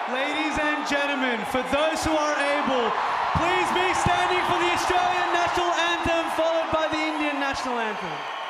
Ladies and gentlemen, for those who are able, please be standing for the Australian National Anthem, followed by the Indian National Anthem.